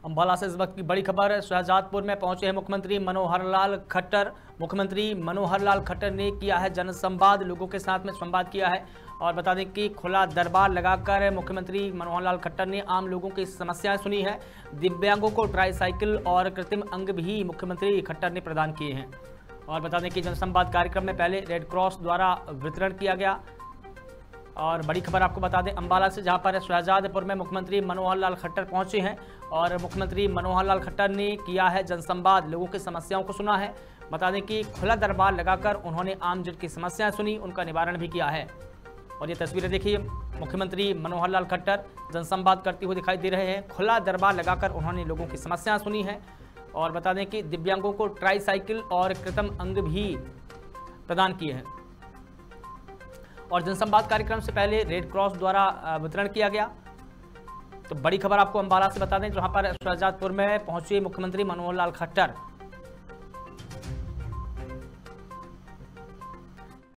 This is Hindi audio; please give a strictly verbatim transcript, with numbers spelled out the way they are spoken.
अंबाला से इस वक्त की बड़ी खबर। शाहजादपुर में पहुंचे हैं मुख्यमंत्री मनोहर लाल खट्टर। मुख्यमंत्री मनोहर लाल खट्टर ने किया है जनसंवाद, लोगों के साथ में संवाद किया है। और बता दें कि खुला दरबार लगाकर मुख्यमंत्री मनोहर लाल खट्टर ने आम लोगों की समस्याएं सुनी है। दिव्यांगों को ट्राईसाइकिल और कृत्रिम अंग भी मुख्यमंत्री खट्टर ने प्रदान किए हैं। और बता दें कि जनसंवाद कार्यक्रम में पहले रेड क्रॉस द्वारा वितरण किया गया। और बड़ी खबर आपको बता दें अंबाला से, जहां पर शाहजादपुर में मुख्यमंत्री मनोहर लाल खट्टर पहुंचे हैं और मुख्यमंत्री मनोहर लाल खट्टर ने किया है जनसंवाद, लोगों की समस्याओं को सुना है। बता दें कि खुला दरबार लगाकर उन्होंने आमजन की समस्याएं सुनी, उनका निवारण भी किया है। और ये तस्वीरें देखिए, मुख्यमंत्री मनोहर लाल खट्टर जनसंवाद करते हुए दिखाई दे रहे हैं। खुला दरबार लगाकर उन्होंने लोगों की समस्याएं सुनी हैं। और बता दें कि दिव्यांगों को ट्राईसाइकिल और कृत्रिम अंग भी प्रदान किए हैं। और जनसंवाद कार्यक्रम से पहले रेड क्रॉस द्वारा वितरण किया गया। तो बड़ी खबर आपको अंबाला से बता दें, जहां पर शाहजादपुर में पहुंचे मुख्यमंत्री मनोहर लाल खट्टर।